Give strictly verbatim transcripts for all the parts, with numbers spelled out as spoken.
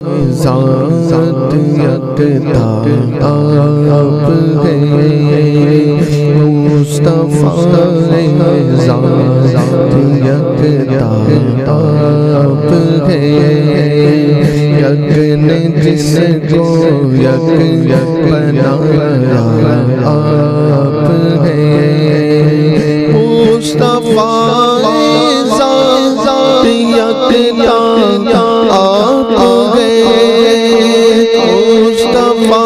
ذات یکتا آپ ہے مصطفیٰ ذات یکتا آپ ہے یک نے جس کو یک یک بنایا آپ ہے مصطفیٰ ذات یکتا آپ ہے مصطفیٰ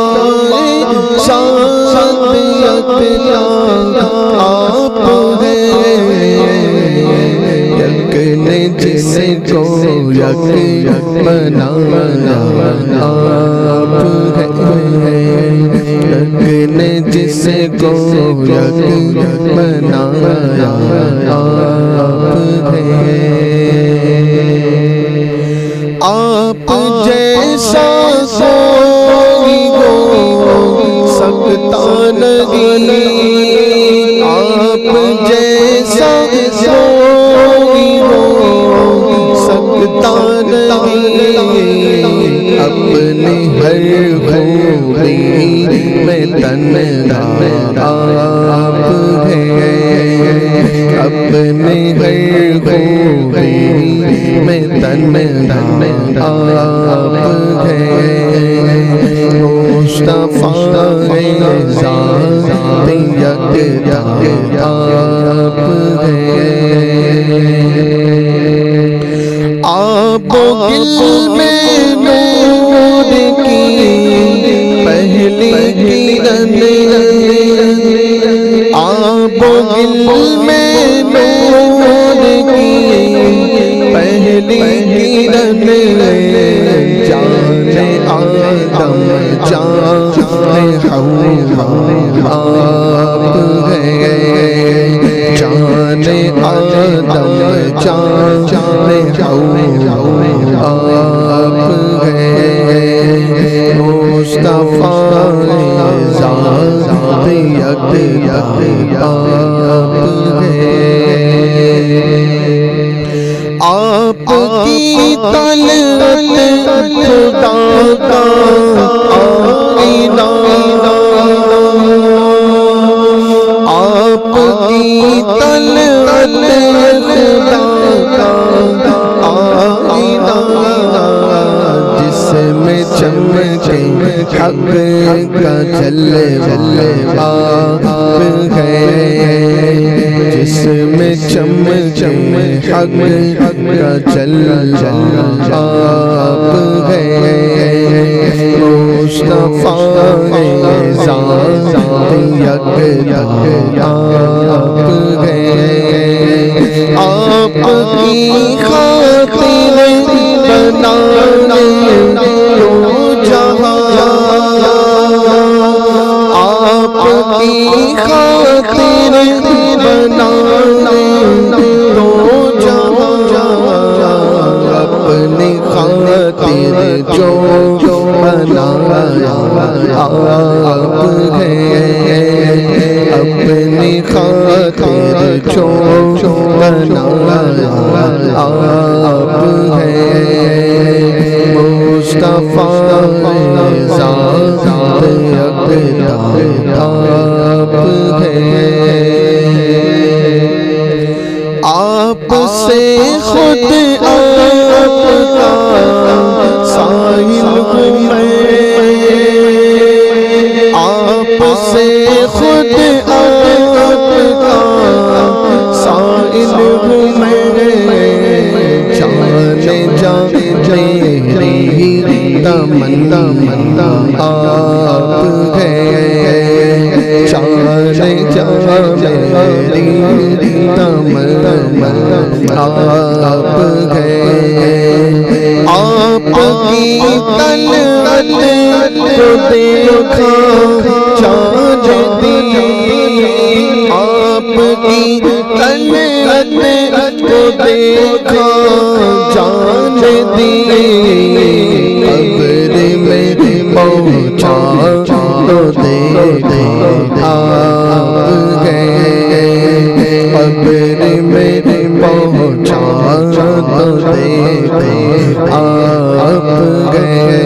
ذات یکتا آپ ہے یک نے جس کو یک یک بنایا آپ ہے یک نے جس کو یک یک بنایا آپ ہے آپ جیسا کوئی ہو سکتا نہیں آپ جیسا کوئی ہو سکتا نہیں اپنی ہر خوبی میں تنہا آپ ہے اپنی ہر خوبی میں تنہا آپ ہے مصطفیٰ ذات یکتا آپ ہے آپ علم نور کی پہلی کرن آپ علم نور کی پہلی کرن جان آدم جان حوا آپ ہے جان آدم جان حوا آپ ہے مصطفیٰ ذات یکتا آپ ہے آپ کی طلعت خدا کا آئینہ آپ کی طلعت خدا کا آئینہ جس میں چمکے حق کا جلوہ آپ ہے جس میں چمکے حق کا جلوہ آپ ہے مصطفیٰ ذات یکتا آپ ہے آپ کی خاطر بنانے دو جہاں آپ کی خاطر بنانے دو جہاں اپنی خاطر جو بنایا آپ ہے اپنی خاطر جو بنایا آپ ہے مصطفیٰ ذات یکتا آپ ہے آپ سے خود آپ کا سائل ہوں میں آپ سے خود آپ کا سائل ہوں میں جانے جانے میری تمنا منا آپ ہے جانے جانے میری تمنا آپ ہے آپ کی طلعت کو دیکھا جان دی آپ کی طلعت کو دیکھا جان دی قبر میں پہنچا تو دیکھا آپ ہے قبر میں پہنچا تو دیکھا آپ گئے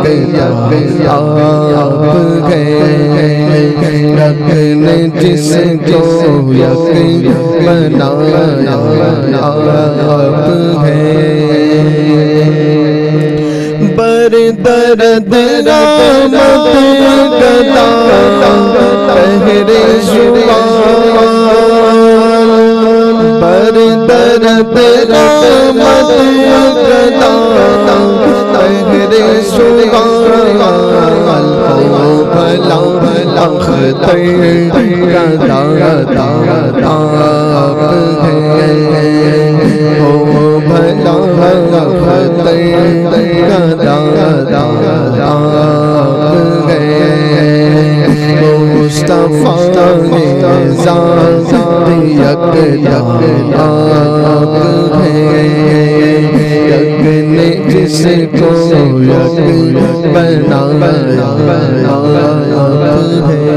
آپ گئے رب نے جس کو یک بنایا آپ گئے بردرد رحمت گدا پہرے زبان بردرد رحمت گدا پہرے زبان او بھلا بھلا اختر گدا آپ گئے او بھلا بھلا اختر گدا آپ گئے مصطفیٰ نے ذات یکتا آپ گئے یک نے جس کو یک بنایا آپ گئے